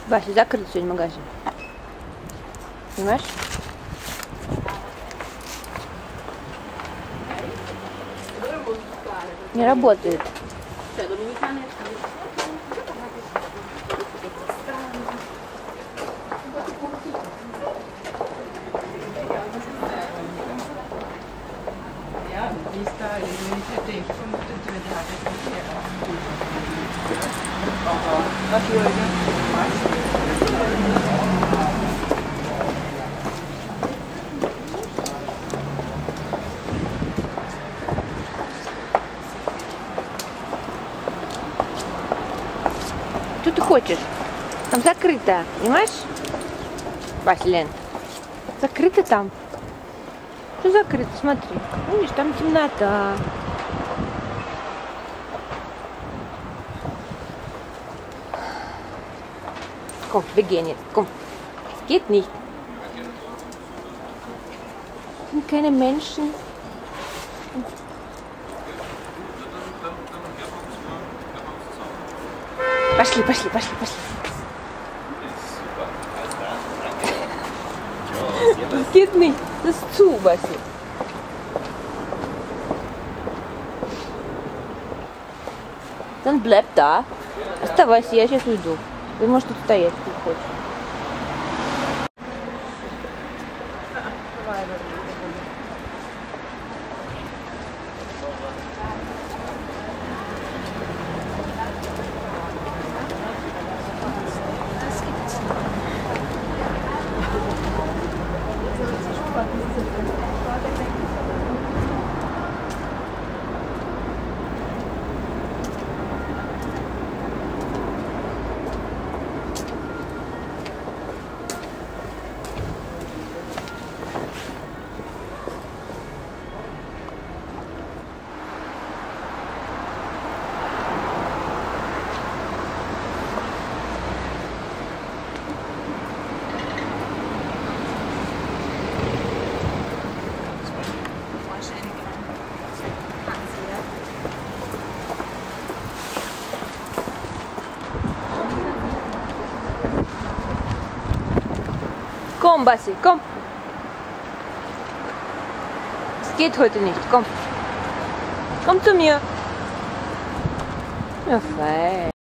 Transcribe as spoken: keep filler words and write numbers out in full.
Вася, закрыт сегодня магазин. Понимаешь? Не работает. Что ты хочешь? Там закрыто, понимаешь? Василен, закрыто там. Что закрыто? Смотри. Видишь, там темнота. Komm, wir gehen jetzt. Komm. Geht nicht. Sind keine Menschen. Пошли, пошли, пошли, пошли. Das geht nicht. Das ist zu, Basi. Dann bleib da. Оставайся, я сейчас уйду. Ты можешь тут стоять, если хочешь. Komm, Basi, komm. Es geht heute nicht. Komm. Komm zu mir. Ja, fein.